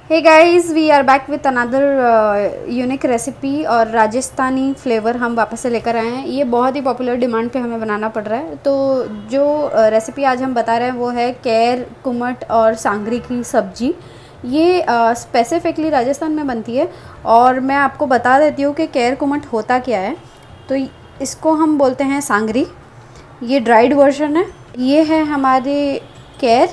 Hey guys, we are back with another unique recipe और Rajasthani flavour हम वापस से लेकर आए हैं। ये बहुत ही पॉपुलर डिमांड पे हमें बनाना पड़ रहा है। तो जो रेसिपी आज हम बता रहे हैं वो है कैर, कुमट और सांगरी की सब्जी। ये स्पेसिफिकली राजस्थान में बनती है और मैं आपको बता देती हूँ कि कैर कुमट होता क्या है। तो इसको हम बोलते हैं सांगरी। ये ड्राइड वर्जन है। ये है हमारे कैर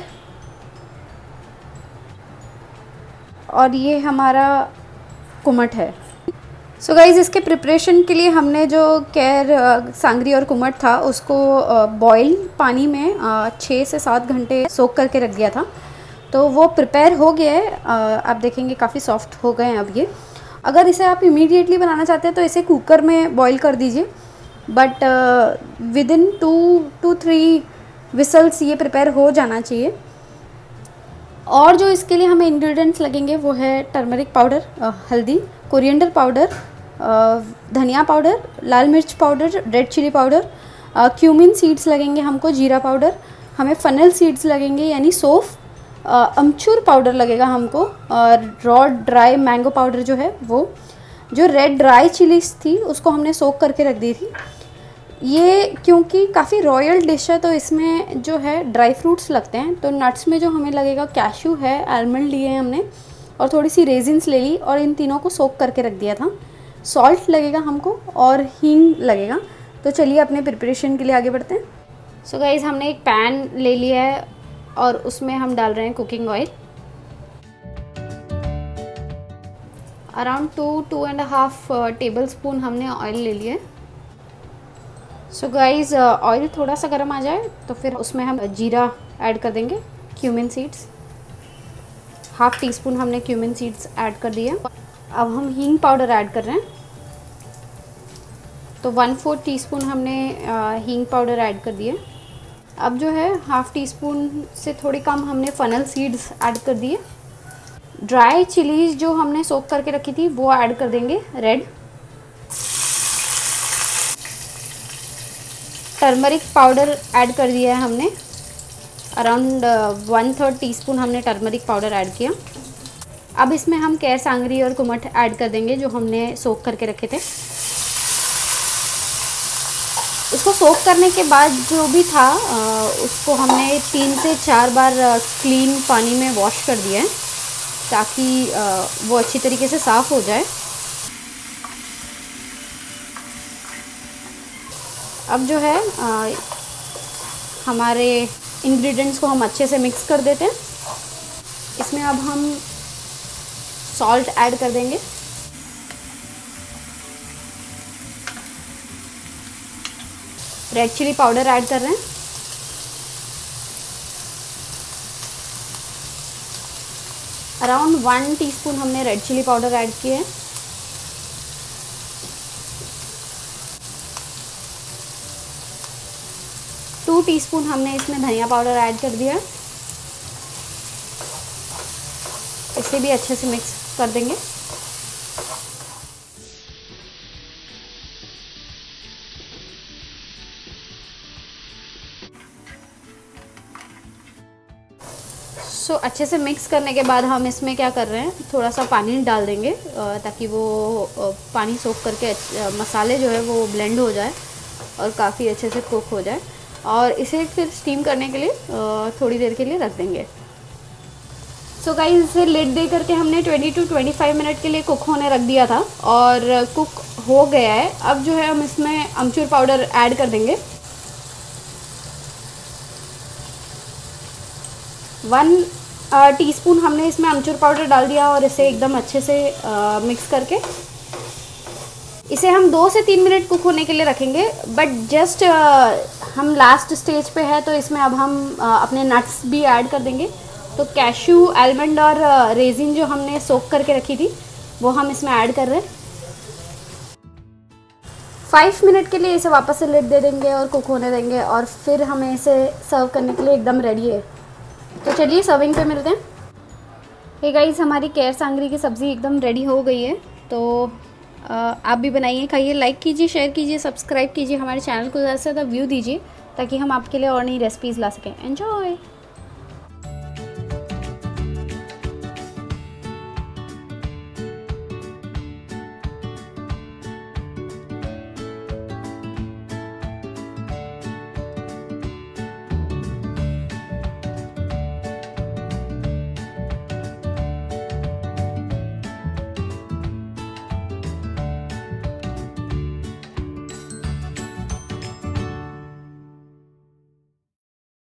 और ये हमारा कुमट है। सो गाइज़, इसके प्रिपरेशन के लिए हमने जो कैर, सांगरी और कुमट था उसको बॉयल पानी में 6 से 7 घंटे सोक करके रख दिया था। तो वो प्रिपेयर हो गया है। आप देखेंगे काफ़ी सॉफ्ट हो गए हैं अब ये। अगर इसे आप इमीडिएटली बनाना चाहते हैं तो इसे कुकर में बॉईल कर दीजिए, but within 2 to 3 whistles ये प्रिपेयर हो जाना चाहिए। और जो इसके लिए हमें इंग्रेडिएंट्स लगेंगे वो है टर्मरिक पाउडर, हल्दी, कोरिएंडर पाउडर, धनिया पाउडर, लाल मिर्च powder, red chilli powder, cumin seeds लगेंगे हमको, जीरा पाउडर, हमें फनल सीड्स लगेंगे यानी सौंफ, अमचूर पाउडर लगेगा हमको, और रॉ ड्राई मैंगो पाउडर जो है वो। जो रेड ड्राई चिलीज थी उसको हमने सोक करके रख दी थी। ये क्योंकि काफ़ी रॉयल डिश है तो इसमें जो है ड्राई फ्रूट्स लगते हैं। तो नट्स में जो हमें लगेगा कैशू है, आलमंड लिए हैं हमने, और थोड़ी सी रेजिन्स ले ली और इन तीनों को सोक करके रख दिया था। सॉल्ट लगेगा हमको और हींग लगेगा। तो चलिए अपने प्रिपरेशन के लिए आगे बढ़ते हैं। सो गाइज, हमने एक पैन ले लिया है और उसमें हम डाल रहे हैं cooking oil. Around 2-2.5 tablespoon हमने ऑयल ले लिया है। सो गाइज़, ऑयल थोड़ा सा गर्म आ जाए तो फिर उसमें हम जीरा ऐड कर देंगे, क्यूमिन सीड्स, 1/2 टीस्पून हमने क्यूमिन सीड्स ऐड कर दिए। अब हम हींग पाउडर ऐड कर रहे हैं। तो 1/4 टीस्पून हमने हींग पाउडर ऐड कर दिए। अब जो है 1/2 टीस्पून से थोड़ी कम हमने फनल सीड्स ऐड कर दिए। ड्राई चिलीज जो हमने सोक करके रखी थी वो ऐड कर देंगे, रेड। टर्मरिक पाउडर ऐड कर दिया है हमने, अराउंड 1/3 टीस्पून हमने टर्मरिक पाउडर ऐड किया। अब इसमें हम कैर, सांगरी और कुमट ऐड कर देंगे जो हमने सोक करके रखे थे। इसको सोक करने के बाद जो भी था उसको हमने 3 से 4 बार क्लीन पानी में वॉश कर दिया है ताकि वो अच्छी तरीके से साफ़ हो जाए। अब जो है हमारे इंग्रेडिएंट्स को हम अच्छे से मिक्स कर देते हैं। इसमें अब हम सॉल्ट ऐड कर देंगे, रेड चिली पाउडर ऐड कर रहे हैं, अराउंड 1 टीस्पून हमने रेड चिली पाउडर ऐड किए हैं। टू टीस्पून हमने इसमें धनिया पाउडर ऐड कर दिया। इसे भी अच्छे से मिक्स कर देंगे। सो अच्छे से मिक्स करने के बाद हम इसमें क्या कर रहे हैं, थोड़ा सा पानी डाल देंगे ताकि वो पानी सोख करके मसाले जो है वो ब्लेंड हो जाए और काफ़ी अच्छे से कुक हो जाए। और इसे फिर स्टीम करने के लिए थोड़ी देर के लिए रख देंगे। सो गाइस, इसे लिड दे करके हमने 20 to 25 मिनट के लिए कुक होने रख दिया था और कुक हो गया है। अब जो है हम इसमें अमचूर पाउडर ऐड कर देंगे। 1 टीस्पून हमने इसमें अमचूर पाउडर डाल दिया और इसे एकदम अच्छे से मिक्स करके इसे हम 2 से 3 मिनट कुक होने के लिए रखेंगे। बट जस्ट हम लास्ट स्टेज पे है तो इसमें अब हम अपने नट्स भी ऐड कर देंगे। तो कैशू, आलमंड और रेजिन जो हमने सोक करके रखी थी वो हम इसमें ऐड कर रहे हैं। 5 मिनट के लिए इसे वापस से लिड दे देंगे और कुक होने देंगे और फिर हमें इसे सर्व करने के लिए एकदम रेडी है। तो चलिए सर्विंग पे मिलते हैं। हे गाइस, हमारी कैर सांगरी की सब्ज़ी एकदम रेडी हो गई है। तो आप भी बनाइए, खाइए, लाइक कीजिए, शेयर कीजिए, सब्सक्राइब कीजिए, हमारे चैनल को ज़्यादा से ज़्यादा व्यू दीजिए ताकि हम आपके लिए और नई रेसिपीज़ ला सकें। एंजॉय।